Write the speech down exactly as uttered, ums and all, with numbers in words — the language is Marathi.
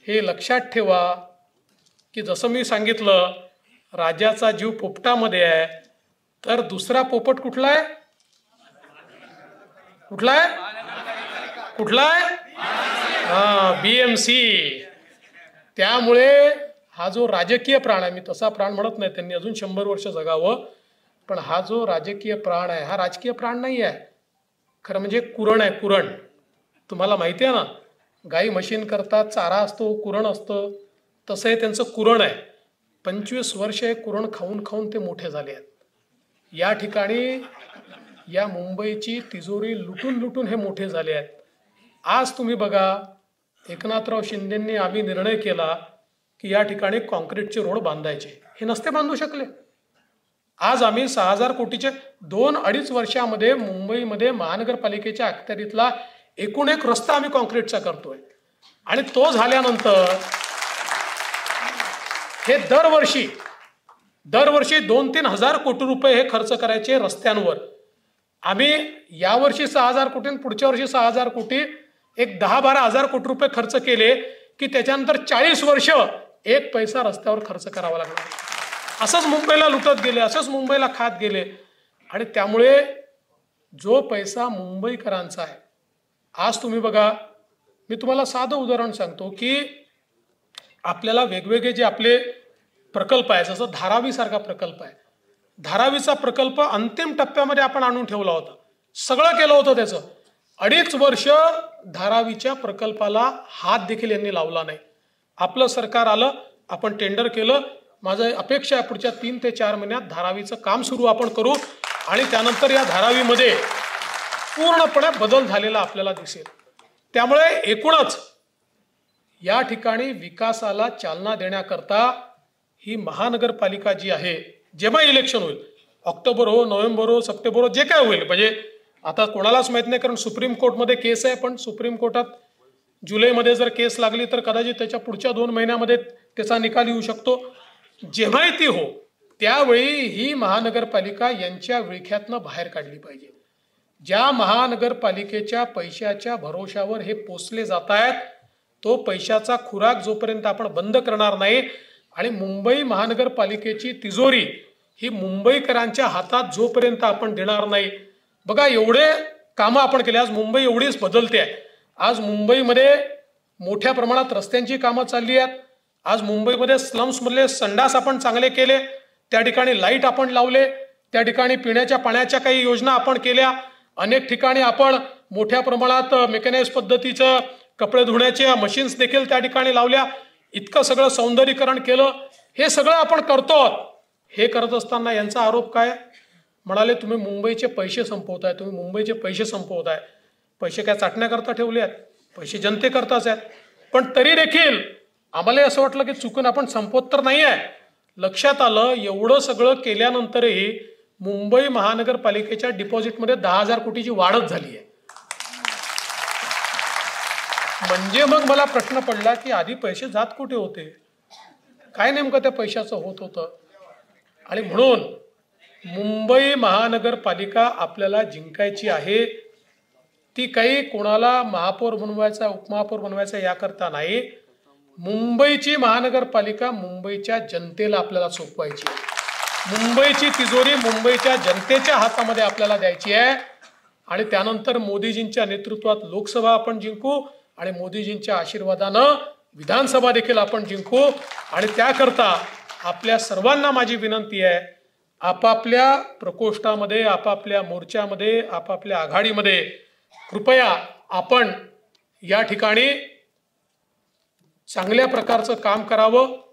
हे लक्षात ठेवा की जसं मी सांगितलं, राजाचा जीव पोपटामध्ये आहे, तर दुसरा पोपट कुठला आहे? कुठला आहे? कुठला आहे? हा, बीएमसी. त्यामुळे हा जो राजकीय प्राण आहे, मी तसा प्राण म्हणत नाही, त्यांनी अजून शंभर वर्ष जगावं, पण हा जो राजकीय प्राण आहे हा राजकीय प्राण नाही आहे, खरं म्हणजे कुरण आहे. कुरण तुम्हाला माहिती आहे ना, गाई म्हशीन करतात, चारा असतो, कुरण असतं, तसं हे त्यांचं कुरण आहे. पंचवीस वर्ष हे कुरण खाऊन खाऊन ते मोठे झाले आहेत. या ठिकाणी या मुंबईची तिजोरी लुटून लुटून हे मोठे झाले आहेत. आज तुम्ही बघा, एकनाथराव शिंदेंनी आम्ही निर्णय केला की या ठिकाणी कॉन्क्रीटचे रोड बांधायचे, हे नसते बांधू शकले. आज आम्ही सहा हजार कोटीचे दोन अडीच वर्षामध्ये मुंबईमध्ये महानगरपालिकेच्या अखत्यारीतला एकूण एक रस्ता आम्ही कॉन्क्रीटचा करतोय. आणि तो झाल्यानंतर हे दरवर्षी दरवर्षी दोन तीन हजार कोटी रुपये हे खर्च करायचे रस्त्यांवर. आम्ही यावर्षी सहा हजार कोटी, पुढच्या वर्षी सहा हजार कोटी, एक दहा बारा हजार कोटी रुपये खर्च केले की त्याच्यानंतर चाळीस वर्ष एक पैसा रस्त्यावर खर्च करावा लागला. असंच मुंबईला लुटत गेले, असंच मुंबईला खात गेले. आणि त्यामुळे जो पैसा मुंबईकरांचा आहे, आज तुम्ही बघा, मी तुम्हाला साधं उदाहरण सांगतो की आपल्याला वेगवेगळे जे आपले प्रकल्प आहे, जसं धारावी सारखा प्रकल्प आहे, धारावीचा प्रकल्प अंतिम टप्प्यामध्ये आपण आणून ठेवला होता, सगळं केलं होतं त्याचं. अडीच वर्ष धारावीच्या प्रकल्पाला हात देखील यांनी लावला नाही. आपलं सरकार आलं, आपण टेंडर केलं. माझं अपेक्षा आहे पुढच्या तीन ते चार महिन्यात धारावीचं काम सुरू आपण करू आणि त्यानंतर या धारावीमध्ये पूर्णपणे बदल झालेला आपल्याला दिसेल. त्यामुळे एकूणच या ठिकाणी विकासाला चालना देण्याकरता ही महानगरपालिका जी आहे, जेव्हा इलेक्शन होईल, ऑक्टोबर हो, नोव्हेंबर हो, सप्टेंबर हो, जे काय होईल, म्हणजे आता कोणालाच माहित नाही, कारण सुप्रीम कोर्टमध्ये केस आहे, पण सुप्रीम कोर्टात जुलैमध्ये जर केस लागली तर कदाचित त्याच्या पुढच्या दोन महिन्यामध्ये त्याचा निकाल येऊ शकतो. जेव्हाही ती हो, त्यावेळी ही महानगरपालिका यांच्या विळख्यातनं बाहेर काढली पाहिजे. ज्या महानगरपालिकेच्या पैशाच्या भरोशावर हे पोचले जात आहेत, तो पैशाचा खुराक जोपर्यंत आपण बंद करणार नाही आणि मुंबई महानगरपालिकेची तिजोरी ही मुंबईकरांच्या हातात जोपर्यंत आपण देणार नाही. बघा, एवढे कामं आपण केले, आज मुंबई एवढीच बदलते आहे. आज मुंबईमध्ये मोठ्या प्रमाणात रस्त्यांची कामं चालली आहेत. आज मुंबईमध्ये स्लम्समधले संडास आपण चांगले केले, त्या ठिकाणी लाईट आपण लावले, त्या ठिकाणी पिण्याच्या पाण्याच्या काही योजना आपण केल्या. अनेक ठिकाणी आपण मोठ्या प्रमाणात मेकॅनाइज पद्धतीचं कपडे धुण्याच्या मशीन्स देखील त्या ठिकाणी लावल्या. इतकं सगळं सौंदर्यीकरण केलं. हे सगळं आपण करतो. हे करत असताना यांचा आरोप काय? म्हणाले तुम्ही मुंबईचे पैसे संपवताय, तुम्ही मुंबईचे पैसे संपवताय. पैसे काय चाटण्याकरता ठेवले आहेत? पैसे जनतेकरताच आहेत. पण तरी देखील आम्हाला असं वाटलं की चुकून आपण संपवत तर नाही आहे. लक्षात आलं, एवढं सगळं केल्यानंतरही मुंबई महानगरपालिकेच्या डिपॉझिटमध्ये दहा हजार कोटीची वाढच झाली आहे. म्हणजे मग मला प्रश्न पडला की आधी पैसे जात कुठे होते, काय नेमकं त्या पैशाचं होत होतं. आणि म्हणून मुंबई महानगरपालिका आपल्याला जिंकायची आहे. ती काही कोणाला महापौर बनवायचा, उपमहापौर बनवायचा याकरता नाही. मुंबईची महानगरपालिका मुंबईच्या जनतेला आपल्याला सोपवायची आहे. मुंबईची तिजोरी मुंबईच्या जनतेच्या हातामध्ये आपल्याला द्यायची आहे. आणि त्यानंतर मोदीजींच्या नेतृत्वात लोकसभा आपण जिंकू आणि मोदीजींच्या आशीर्वादानं विधानसभा देखील आपण जिंकू. आणि त्याकरता आपल्या सर्वांना माझी विनंती आहे, आपापल्या प्रकोष्ठामध्ये, आपापल्या मोर्चामध्ये, आपापल्या आघाडीमध्ये कृपया आपण या ठिकाणी चांगल्या प्रकारचं काम करावं.